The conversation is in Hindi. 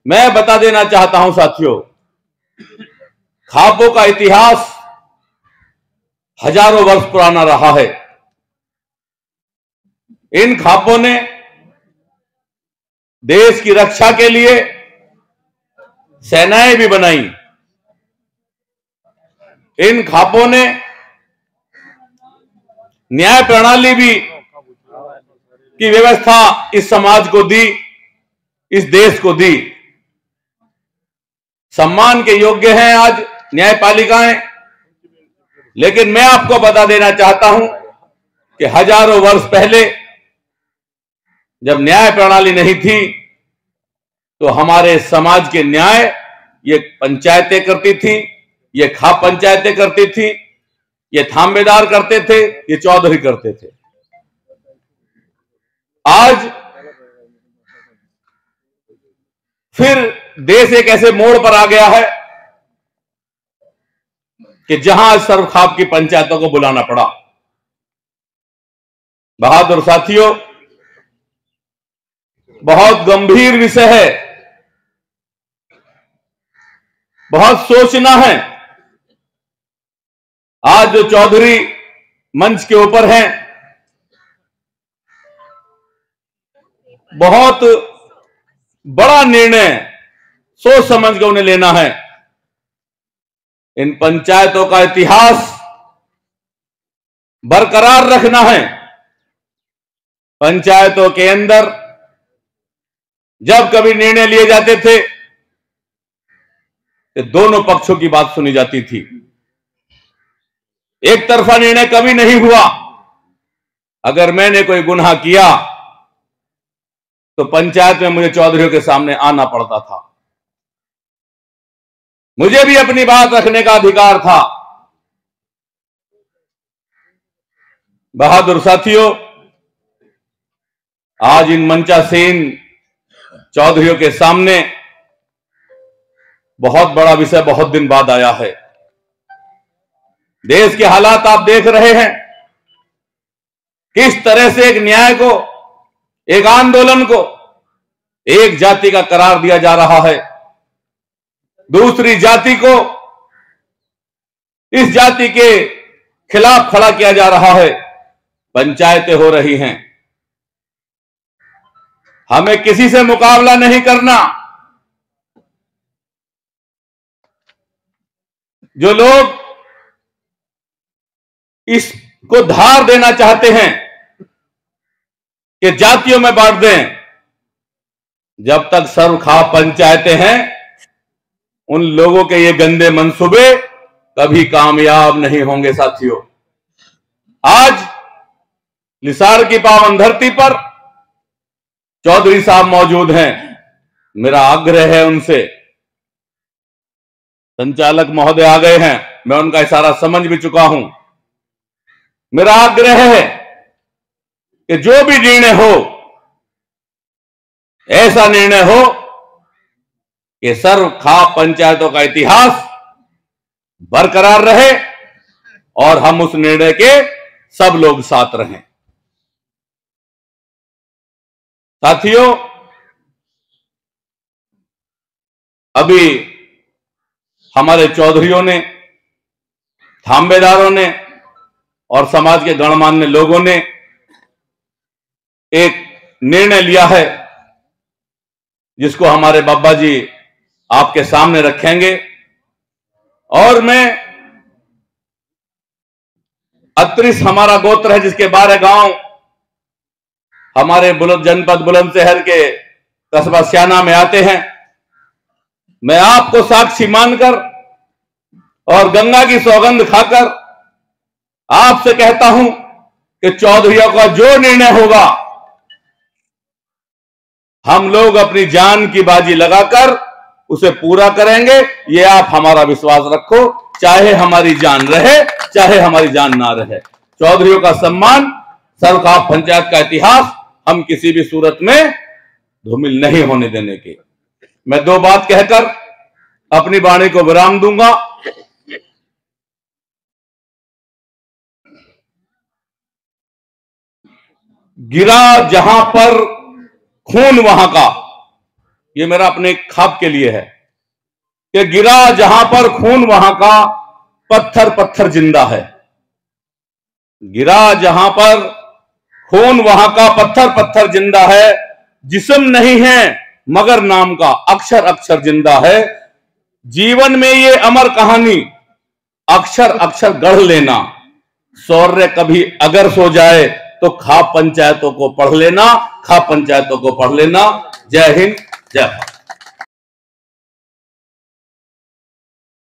मैं बता देना चाहता हूं साथियों, खापों का इतिहास हजारों वर्ष पुराना रहा है। इन खापों ने देश की रक्षा के लिए सेनाएं भी बनाई। इन खापों ने न्याय प्रणाली भी की व्यवस्था इस समाज को दी, इस देश को दी। सम्मान के योग्य हैं आज न्यायपालिकाएं, लेकिन मैं आपको बता देना चाहता हूं कि हजारों वर्ष पहले जब न्याय प्रणाली नहीं थी तो हमारे समाज के न्याय ये पंचायतें करती थी, ये खाप पंचायतें करती थी, ये थांबेदार करते थे, ये चौधरी करते थे। आज फिर देश एक ऐसे मोड़ पर आ गया है कि जहां सर्वखाप की पंचायतों को बुलाना पड़ा। बहादुर साथियों, बहुत गंभीर विषय है, बहुत सोचना है। आज जो चौधरी मंच के ऊपर हैं, बहुत बड़ा निर्णय सोच समझ के उन्हें लेना है। इन पंचायतों का इतिहास बरकरार रखना है। पंचायतों के अंदर जब कभी निर्णय लिए जाते थे तो दोनों पक्षों की बात सुनी जाती थी। एक तरफा निर्णय कभी नहीं हुआ। अगर मैंने कोई गुनाह किया तो पंचायत में मुझे चौधरियों के सामने आना पड़ता था। मुझे भी अपनी बात रखने का अधिकार था। बहादुर साथियों, आज इन मंचासीन चौधरियों के सामने बहुत बड़ा विषय बहुत दिन बाद आया है। देश के हालात आप देख रहे हैं, किस तरह से एक न्याय को, एक आंदोलन को एक जाति का करार दिया जा रहा है, दूसरी जाति को इस जाति के खिलाफ खड़ा किया जा रहा है। पंचायतें हो रही हैं। हमें किसी से मुकाबला नहीं करना। जो लोग इसको धार देना चाहते हैं कि जातियों में बांट दें, जब तक सर्वखाप पंचायतें हैं, उन लोगों के ये गंदे मंसूबे कभी कामयाब नहीं होंगे। साथियों, आज लिसार की पावन धरती पर चौधरी साहब मौजूद हैं। मेरा आग्रह है उनसे, संचालक महोदय आ गए हैं, मैं उनका इशारा समझ भी चुका हूं। मेरा आग्रह है कि जो भी निर्णय हो, ऐसा निर्णय हो कि सर्वखाप पंचायतों का इतिहास बरकरार रहे और हम उस निर्णय के सब लोग साथ रहें। साथियों, अभी हमारे चौधरियों ने, थांबेदारों ने और समाज के गणमान्य लोगों ने एक निर्णय लिया है, जिसको हमारे बाबा जी आपके सामने रखेंगे। और मैं अत्रिस हमारा गोत्र है, जिसके 12 गांव हमारे जनपद बुलंदशहर के कस्बा स्याना में आते हैं। मैं आपको साक्षी मानकर और गंगा की सौगंध खाकर आपसे कहता हूं कि चौधरियों का जो निर्णय होगा, हम लोग अपनी जान की बाजी लगाकर उसे पूरा करेंगे। ये आप हमारा विश्वास रखो, चाहे हमारी जान रहे, चाहे हमारी जान ना रहे। चौधरियों का सम्मान, सर्वखाप पंचायत का इतिहास हम किसी भी सूरत में धूमिल नहीं होने देने के। मैं 2 बात कहकर अपनी वाणी को विराम दूंगा। गिरा जहां पर खून वहां का, ये मेरा अपने ख्वाब के लिए है कि गिरा जहां पर खून वहां का पत्थर पत्थर जिंदा है। गिरा जहां पर खून वहां का पत्थर पत्थर जिंदा है। जिस्म नहीं है मगर नाम का अक्षर अक्षर जिंदा है। जीवन में ये अमर कहानी अक्षर अक्षर गढ़ लेना। शौर्य कभी अगर सो जाए तो खाप पंचायतों को पढ़ लेना, खाप पंचायतों को पढ़ लेना। जय हिंद, जय भारत।